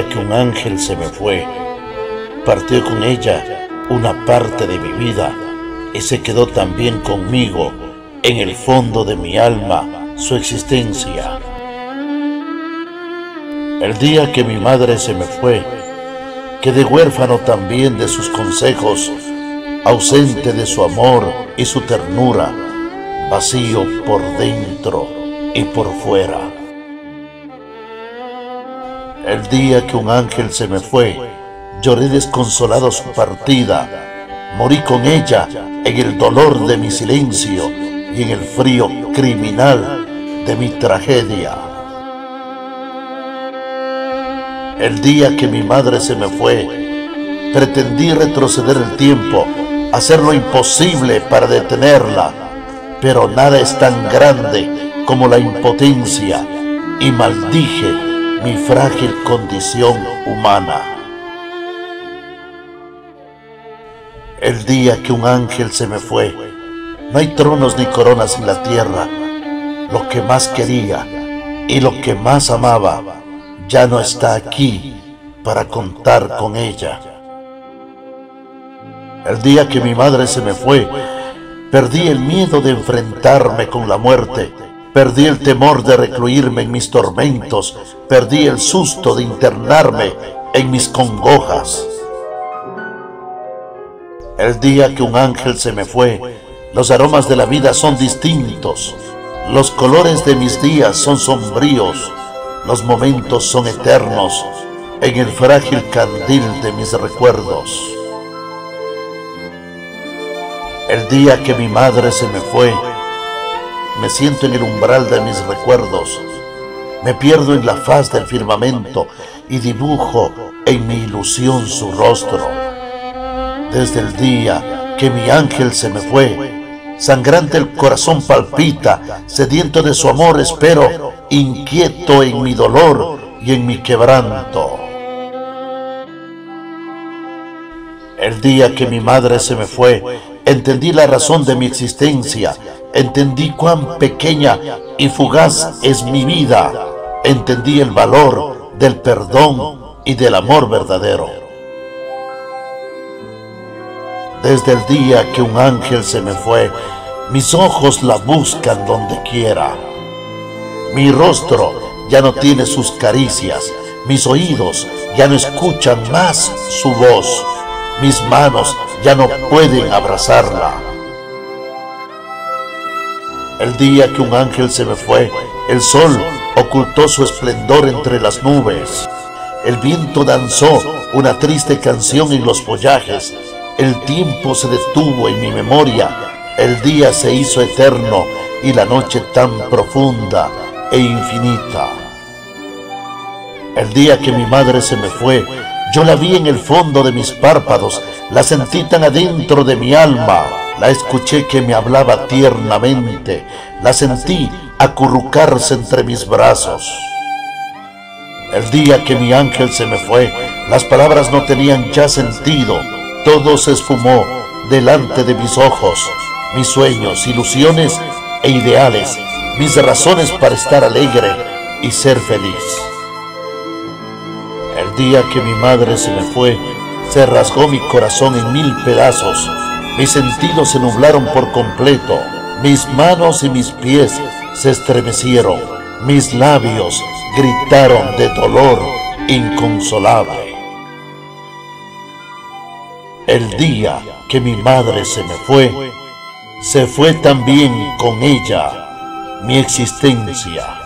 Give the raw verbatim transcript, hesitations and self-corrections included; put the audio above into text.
día que un ángel se me fue, partió con ella una parte de mi vida y se quedó también conmigo en el fondo de mi alma su existencia. El día que mi madre se me fue, quedé huérfano también de sus consejos, ausente de su amor y su ternura, vacío por dentro y por fuera. El día que un ángel se me fue, lloré desconsolado su partida, morí con ella en el dolor de mi silencio y en el frío criminal de mi tragedia. El día que mi madre se me fue, pretendí retroceder el tiempo, hacer lo imposible para detenerla, pero nada es tan grande como la impotencia, y maldije mi frágil condición humana. El día que un ángel se me fue, no hay tronos ni coronas en la tierra. Lo que más quería y lo que más amaba ya no está aquí para contar con ella. El día que mi madre se me fue, perdí el miedo de enfrentarme con la muerte, perdí el temor de recluirme en mis tormentos, perdí el susto de internarme en mis congojas. El día que un ángel se me fue, los aromas de la vida son distintos, los colores de mis días son sombríos, los momentos son eternos en el frágil candil de mis recuerdos. El día que mi madre se me fue, me siento en el umbral de mis recuerdos, me pierdo en la faz del firmamento y dibujo en mi ilusión su rostro. Desde el día que mi ángel se me fue, sangrante el corazón palpita, sediento de su amor espero, inquieto en mi dolor y en mi quebranto. El día que mi madre se me fue, entendí la razón de mi existencia, entendí cuán pequeña y fugaz es mi vida, entendí el valor del perdón y del amor verdadero. Desde el día que un ángel se me fue, mis ojos la buscan donde quiera. Mi rostro ya no tiene sus caricias, mis oídos ya no escuchan más su voz, mis manos ya no pueden abrazarla. El día que un ángel se me fue, el sol ocultó su esplendor entre las nubes. El viento danzó una triste canción en los follajes. El tiempo se detuvo en mi memoria, el día se hizo eterno y la noche tan profunda e infinita. El día que mi madre se me fue, yo la vi en el fondo de mis párpados, la sentí tan adentro de mi alma, la escuché que me hablaba tiernamente, la sentí acurrucarse entre mis brazos. El día que mi ángel se me fue, las palabras no tenían ya sentido, todo se esfumó delante de mis ojos, mis sueños, ilusiones e ideales, mis razones para estar alegre y ser feliz. El día que mi madre se me fue, se rasgó mi corazón en mil pedazos, mis sentidos se nublaron por completo, mis manos y mis pies se estremecieron, mis labios gritaron de dolor inconsolable. El día que mi madre se me fue, se fue también con ella mi existencia.